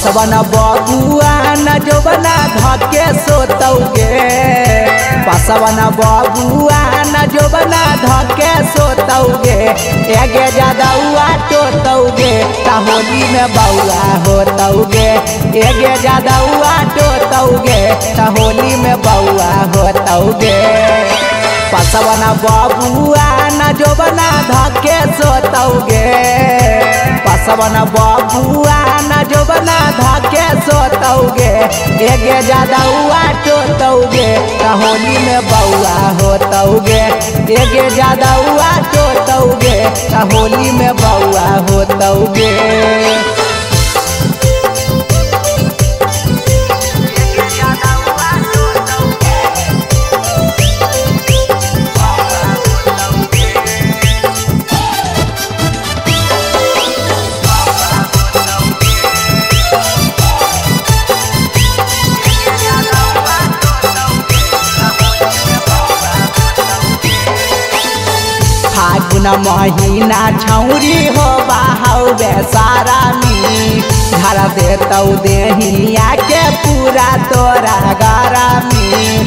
पसवन बबुआ न जोबना धके सोतौगे पसवन बबुआ न जोबना धके सोतौगे एगे जदौआ टोतौगे ता होली में बउआ होतौगे एगे जदौआ टोतौगे ता होली में बउआ होतौगे पसवन बबुआ न जोबना धके सोतौगे पसवन बबुआ न जोबना धके सोतौगे एगे जदौआ टोतौगे ता होली में बउआ होतौगे एगे जदौआ टोतौगे ता होली में बउआ होतौगे। फागुन महीना छौरी हो बाहौ बेसारा मी धर देतौ देहिया के पूरा तोरा गरमी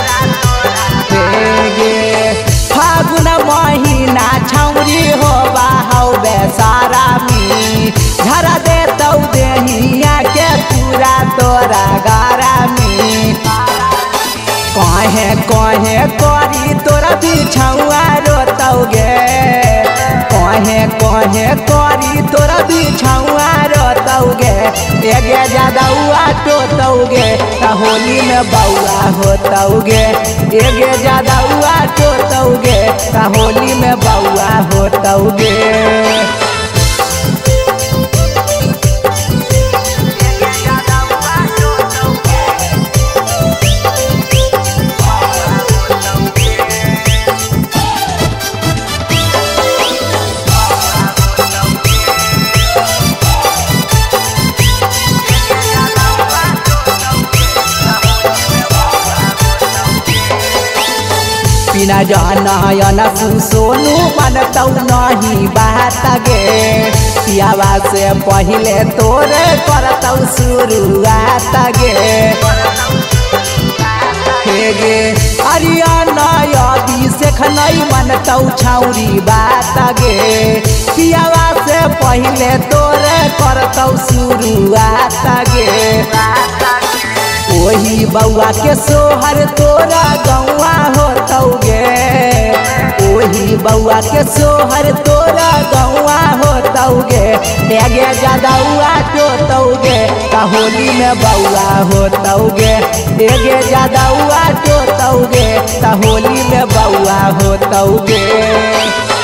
गे फागुन महीना छौरी हो बाहौ बेसारा मी धर देतौ देहिया के पूरा तोरा गरमी कहे कहे करी तोरा बिछौआ रोतौगे कहे कहे करी तोरा बिछौआ रोतौगे एगे जदौआ टोतौगे ता होली में बउआ होतौगे एगे जदौआ टोतौगे ता होली में बउआ होतौगे। बिना जानयन सोनू बनतौ नहीं बात गे पियावा से पहले तोरे करतौ शुरुआत गे गे अरियाना अभिषेक नहीं मनतौ छौरी बात गे पियावा से पहले तोरे करतौ शुरुआत गे वही बउआ के सोहर तोरा गौआ होतौगे वही बउआ के सोहर तोरा गौआ होतौगे एगे जदौआ टोतौगे ता होली में बउआ होतौगे एगे जदौआ टोतौगे ता होली में बउआ होतौगे।